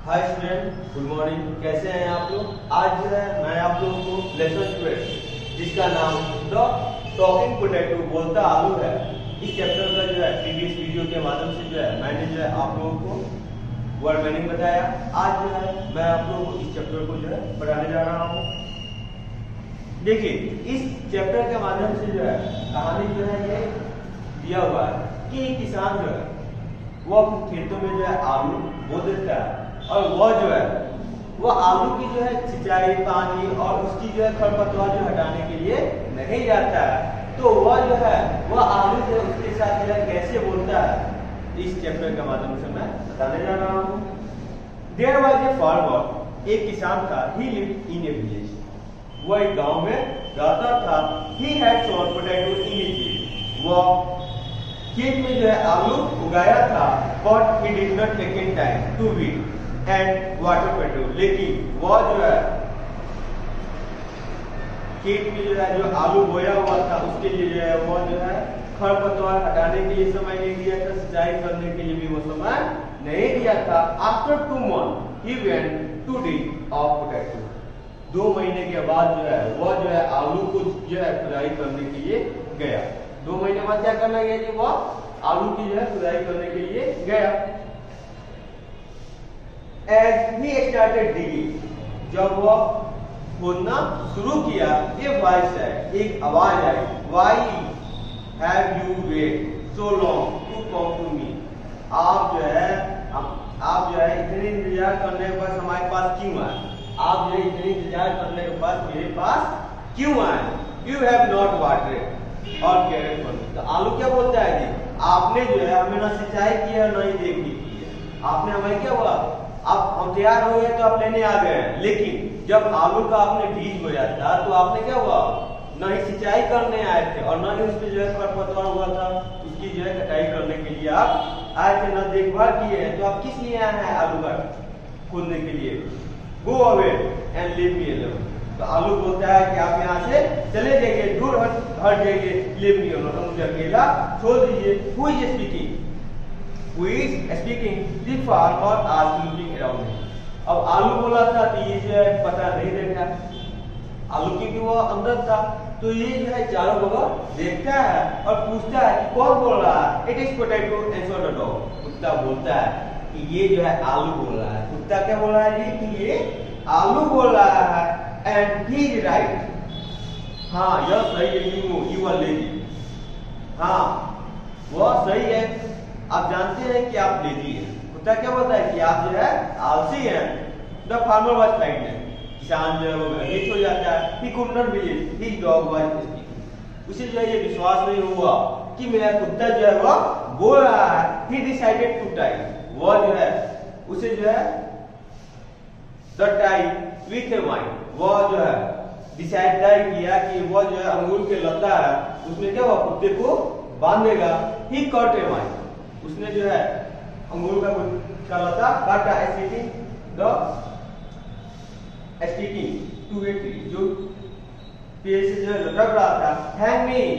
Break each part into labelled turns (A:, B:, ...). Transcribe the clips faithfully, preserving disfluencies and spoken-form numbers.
A: Hi student, good morning. कैसे हैं आप लोग? आज जो है मैं आप लोगों को लेसन ट्वेल्व जिसका नाम द टॉकिंग पोटैटो बोलता आलू है, इस चैप्टर का जो है प्रीवियस वीडियो के माध्यम से जो है मैंने जो है आप लोगों को वर्ड मीनिंग बताया। आज जो है मैं आप लोगों को इस चैप्टर को जो है पढ़ाने जा रहा हूँ। देखिए, इस चैप्टर के माध्यम से जो है कहानी जो है ये दिया हुआ है कि किसान जो है वो अपने खेतों में जो है आलू बो देता है और वह जो है वह आलू की जो है सिंचाई, पानी और उसकी जो है खरपतवार जो हटाने के लिए नहीं जाता है। तो वह जो है वह आलू जो है उसके साथ जो है कैसे बोलता है, इस चैप्टर के माध्यम से मैं बताने जा रहा हूँ। देयर वाज ए फार्मर, एक किसान था। ही लिव्ड इन ए विलेज, वह एक गांव में रहता था। He had sown potato in his field, वह खेत में जो है आलू उगाया था। But he did not take time to weed and water potato, लेकिन वह जो है खेत में जो है जो आलू बोया हुआ था उसके लिए जो है वह जो है खरपतवार हटाने के लिए समय नहीं दिया था, सिंचाई करने के लिए भी वो समय नहीं दिया था। After two month he went to dig of potato, दो महीने के बाद जो है वह जो है आलू को जो है खुदाई करने के लिए गया। दो महीने बाद क्या करना गया जी? वह आलू की जो है खुदाई करने के लिए गया। As he started digging, जब वह खोदना शुरू किया, a voice said, एक आवाज आई, Why have you waited so long to come to me? आप जो है आप जो है इतने इंतजार करने के बाद हमारे पास क्यों आए? आप जो है इतने इंतजार करने के बाद मेरे पास क्यों आए? You have not watered और cared for me। तो आलू क्या बोलता है जी? आपने जो है हमें ना सिंचाई की है ना ही देखी की है। आपने हमें क्या हुआ, आप हम तैयार हो गए तो आप लेने आ गए, लेकिन जब आलू का आपने बीज बोया था तो आपने क्या हुआ, न ही सिंचाई करने आए थे और न ही उसमें जो है खरपतवार हुआ था, उसकी जो है कटाई करने के लिए आप आए थे, न देखभाल किए हैं। तो आप किस लिए आए हैं आलू का खोदने के लिए? Go away and leave me alone. तो आलू बोलता है कि आप यहाँ से चले जाइए, दूर हट जाइए, लीव मी अलोन, मुझे अकेला छोड़ दीजिए। Who is speaking? Who is speaking? The farmer asked, looking around him. अब आलू बोला था तो ये जो है पता नहीं देखा आलू, क्योंकि वो अंदर था। तो ये जो है चारों बगल देखता है और पूछता है कि कौन बोल रहा है? It is potato, answered the dog. कुत्ता बोलता है कि ये जो है आलू बोल रहा है। कुत्ता क्या बोल रहा है जी? कि ये आलू बोल रहा है। And he is right. हाँ, यह सही है। You you are lazy. हाँ, वह सही है। आप जानते हैं कि आप लेजी हैं। कुत्ता क्या बोलता है कि आप जो है आलसी हैं। द फार्मर वाज फ्राइटेंड, किसान जो है वो भयभीत हो जाता है। He could not believe his dog was speaking, उसे जो है ये विश्वास नहीं हुआ कि मेरा कुत्ता जो है वो बोल रहा है। ही डिसाइडेड टू टाई, वो जो है उसे जो है the tie with a vine, वो जो है डिसाइड तय किया कि वो जो है अंगूर के लता है उसमें क्या हुआ कुत्ते को बांधेगा। ही कट ए वाइन, उसने जो है अंगूर का का लता काटा। Sticking the sticking to a tree, जो पेड़ से जो है लटक रहा था। Hang me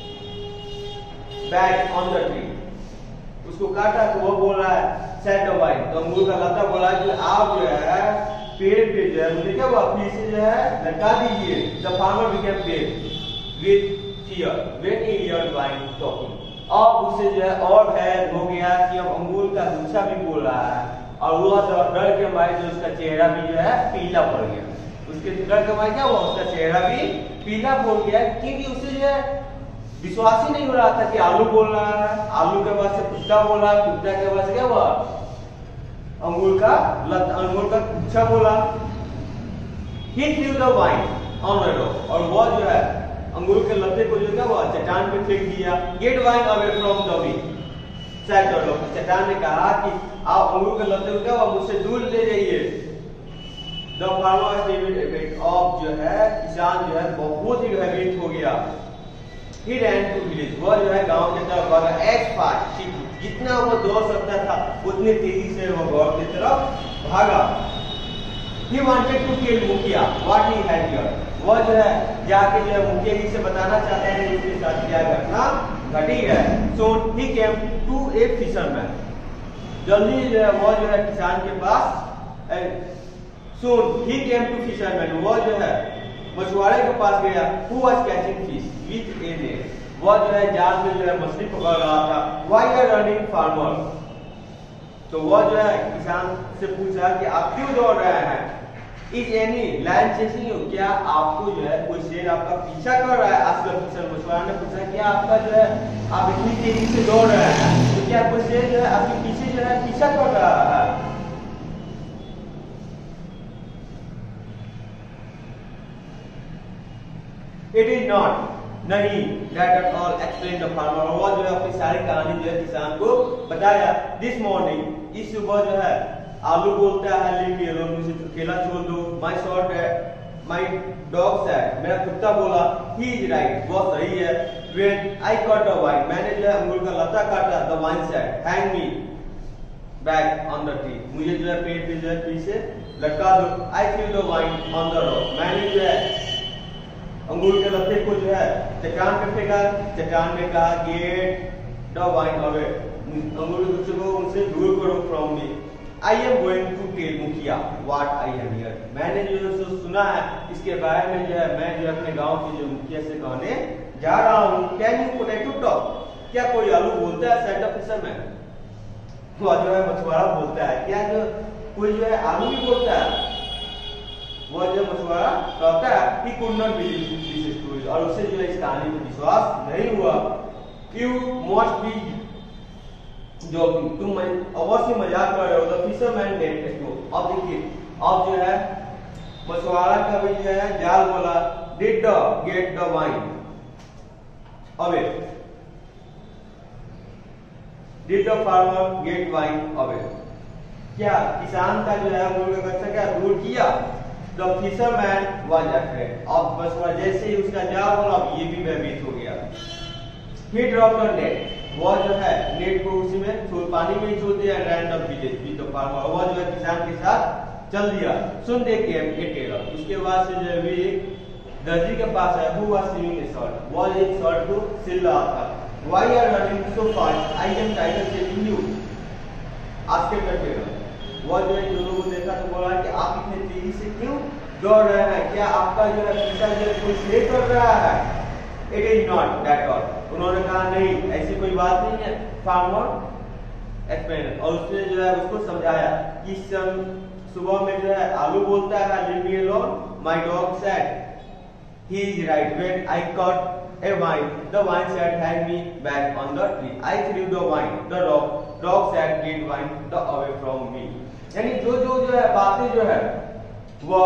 A: back on the tree, उसको काटा तो वो बोल रहा है सेट द वाइन, तो अंगूर का लता बोला कि आप जो है पेड़ पे जो है मुझे क्या हुआ फिर से जो है लटका दीजिए। The farmer became pale with fear when he heard vine talking, अब उसे जो है और भय हो गया कि अब अंगूर का गुच्छा भी बोल रहा है और वो डर के मारे जो उसका चेहरा भी जो है पीला पड़ गया। उसके डर के मारे क्या हुआ, उसका चेहरा भी पीला पड़ गया, क्योंकि उसे जो है विश्वास ही नहीं हो रहा था कि आलू बोल रहा है। आलू के बाद से कुत्ता बोल रहा है, कुत्ता के बाद से क्या हुआ अंगूर का लत अंगूर का गुच्छा बोला। He threw the vine on the dog, और वो जो है अंगूर के लत्ते को जो क्या हुआ चट्टान पे फेंक दिया। Get vine away from the we, चट्टान ने कहा कि आप अंगूर के लत्ते को क्या हुआ मुझसे दूर ले जाइए। द फार्मर डेविड ऑफ, जो है किसान जो है बहुत ही भयभीत हो गया। ही रैन टू विलेज, वह जो है गांव की तरफ भागा। एज फास्ट, जितना वो दौड़ सकता था उतनी तेजी से वो गांव की तरफ भागा। He wanted to tell मुखिया what he had heard, वह जो है जाके जो है मुखिया जी से बताना चाहते हैं उसके साथ क्या घटना घटी है। So he came to a fisherman, जल्दी जो है वो जो है किसान के पास and soon he came to fisherman, वो जो है मछुआरे के पास गया, who was catching fish with a net, वो जो है जाल में जो है मछली पकड़ रहा था। व्हाई आर रनिंग फार्मर, तो वो जो है किसान से पूछा कि आप क्यों दौड़ रहे हैं। Is any lion chasing you, क्या आपको जो है कोई शेर आपका पीछा कर रहा है। आस्क्ड द फिशर, मछुआरा ने पूछा क्या आपका जो है आप इतनी तेजी से दौड़ रहे हैं तो क्या कोई शेर जो है आपके पीछे जो है पीछा कर रहा है। इट इज नॉट, नहीं, that at all explain the farmer, वो जो है अपनी सारी कहानी जो है किसान को बताया। दिस मॉर्निंग, इस सुबह जो है आलू बोलता है लीव मी अलोन, मुझे अकेला छोड़ दो। माय शॉट है, माय डॉग सेड, मेरा कुत्ता बोला, ही इज राइट, वो सही है। When I caught the vine, मैंने जो है अंगूर का लता काटा, the vine said hang me back on the tree, मुझे जो है पेड़ पे जो है पीछे लटका दो। I threw the vine on the rock, मैंने जो है अंगूर के लत्ते को जो है चट्टान पे फेंका, चट्टान ने कहा गेट द वाइन अवे, अंगूर के गुच्छे को उनसे दूर करो from me. I am going to tell mukhiya what I have here, मैंने जो सो सुना है इसके बारे में जो है मैं जो अपने गांव के जो मुखिया से कहने जा रहा हूँ। कैन यू पोटैटो टॉक, क्या कोई आलू बोलता है, सेड द फिशरमैन, वो जो है मछुआरा बोलता है, क्या जो कोई जो है आलू भी बोलता है। वो जो मछुआरा कहता है he could not believe this story, और उसे जो है इस कहानी पर विश्वास नहीं हुआ। You must be joking, तुम अवश्य मजाक कर रहे हो। The fisherman let it go, अब देखिए अब जो है मछुआरा का भी जो है जाल बोला, did the get the wine away, did the farmer get wine away, क्या किसान का जो है अंगूर का गच्छा क्या दूर किया। The fisherman was afraid, अब मछुआरा जैसे ही उसका जाल बोला अब ये भी भयभीत हो गया। He dropped the net, वो जो है नेट को उसी में छोड़ पानी में ही छोड़ दिया। ran the village with the farmer, वो जो है किसान के साथ चल दिया। Soon they came a tailor, उसके बाद से जो है वे दर्जी के पास आया, who was sewing a shirt, वो एक शर्ट को सिल रहा था। Why are you running so fast, I am tired of chasing you, asked the tailor, वो जो है दोनों को देखा तो बोला कि आप इतने तेजी से क्यों दौड़ रहे हैं, क्या आपका जो है पीछा जो है कोई शेर कर रहा है। It is not that all, उन्होंने कहा नहीं ऐसी कोई बात नहीं है। फार्मर एक्सप्लेन, और उसने जो है उसको समझाया कि सम सुबह में जो है आलू बोलता है leave me alone, my dog said he is right, when I caught a vine the vine said hang me back on the tree, I threw the vine the dog dog said get vine the away from me. यानी जो जो जो है बातें जो है वो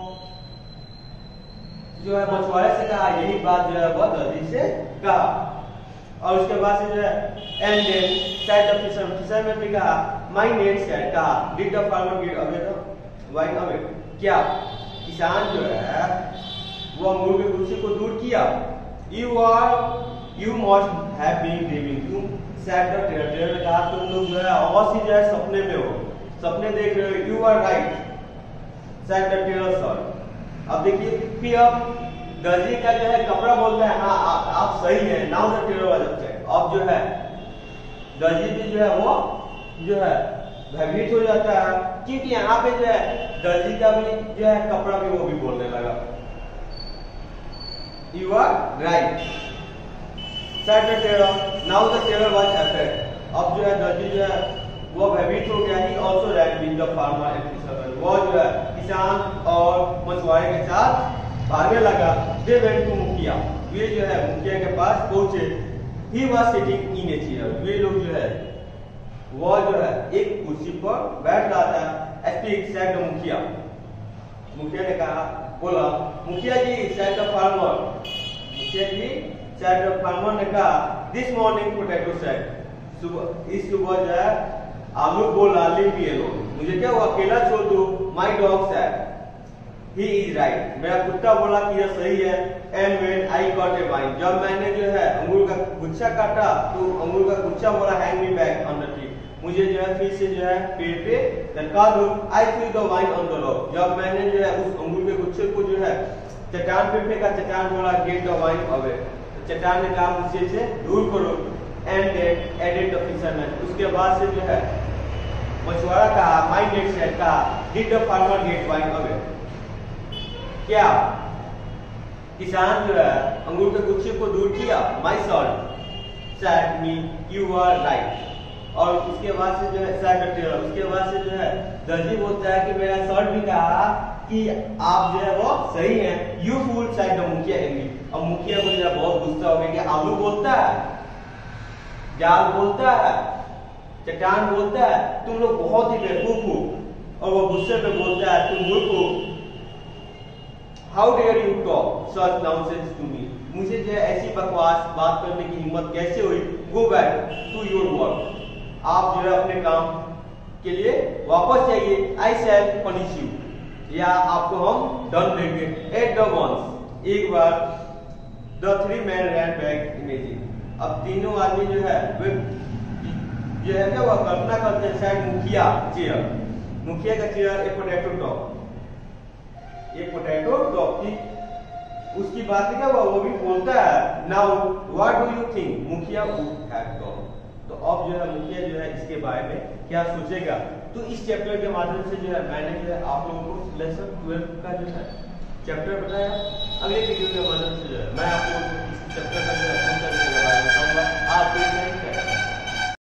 A: जो है मछुआरे से कहा, यही बात जो है वो दर्जी से कहा। और उसके बाद से जो है and then said the fisherman, fisherman ने कहा माय नेट सेड, कहा did the farmer get away the vine away, क्या किसान जो है वो अंगूर के गुच्छे को दूर किया। You are you must have been dreaming, तुम सेड द टेलर, टेलर ने कहा तुम लोग जो है अवश्य जो है सपने में हो, सपने देख रहे हो। You are right said the tailor sir, अब देखिए फिर अब दर्जी का जो है कपड़ा बोलता है हाँ आप, आप सही है। Now the tailor was upset, अब जो है दर्जी भी जो है वो जो है भयभीत हो जाता है, क्योंकि यहाँ पे जो है दर्जी का भी जो है कपड़ा भी वो भी बोलने लगा। You are right said the tailor, now the tailor was upset, अब जो है दर्जी जो है वो भयभीत हो गया। He also ran with the farmer and fisherman, वो जो है किसान और मछुआरे के साथ भागने लगा। दे वेंट टू मुखिया, वे जो है मुखिया के पास पहुंचे। He was sitting in a chair, वे लोग जो है वो जो है एक कुर्सी पर बैठ रहा था। स्पीक सेड द मुखिया, मुखिया ने कहा बोला, मुखिया जी सेड द फार्मर, मुखिया जी सेड द फार्मर ने कहा दिस मॉर्निंग पोटैटो सेड, सुबह इस सुबह जो है आलू बोला लीव मी अलोन, मुझे क्या वो अकेला छोड़ दो। My dog said he is right, मेरा कुत्ता बोला कि यह सही है। And when I got a vine, जब मैंने जो है अंगूर का गुच्छा काटा तो अंगूर का गुच्छा बोला hang me back on the tree, मुझे जो है फिर से जो है पेड़ पे लटका दो। I threw the vine on the rock, जब मैंने जो है उस अंगूर के गुच्छे को जो है चट्टान पे फेंका, चट्टान बोला गेट द वाइन अवे, चट्टान ने कहा मुझे इसे दूर करो। And then added the fisherman, उसके बाद से जो है मछुआरा कहा, माय डेड सेड कहा, did the farmer get vine away? क्या किसान जो है अंगूर के गुच्छे को दूर किया? My son said me you are right. और उसके बाद से जो है सेड उसके बाद से जो है दर्जी बोलता है कि मेरा सर भी कहा कि आप जो है वो सही है। You fool said the mukhiya angry. अब मुखिया को जो है बहुत गुस्सा हो गया कि आलू बोलता है, जाल बोलता है, चट्टान बोलता है, तुम लोग बहुत ही बेवकूफ हो। और वो गुस्से में बोलता है, तुम मूर्ख हो। How dare you talk such nonsense to me? मुझे जो है ऐसी बकवास बात करने की हिम्मत कैसे हुई? Go back to your work. आप जो है अपने काम के लिए वापस जाइए। आई शैल पनिश यू, या आपको हम दंड देंगे। एट द वंस, एक बार the three man ran back imagine. अब तीनों आदमी जो है वे जो है क्या वह कल्पना करते हैं शायद मुखिया चेयर, मुखिया का चेयर एक पोटैटो टॉप, एक पोटैटो टॉप थी उसकी बात क्या हुआ? वो भी बोलता है now what do you think mukhiya would have done. तो अब जो है मुखिया जो है इसके बारे में क्या सोचेगा? तो इस चैप्टर के माध्यम से जो है मैंने जो है आप लोगों को लेसन ट्वेल्व का जो है चैप्टर बताया। अगले वीडियो के माध्यम से जो है मैं आप लोगों को इस चैप्टर का जो है बारे में बताऊंगा। आप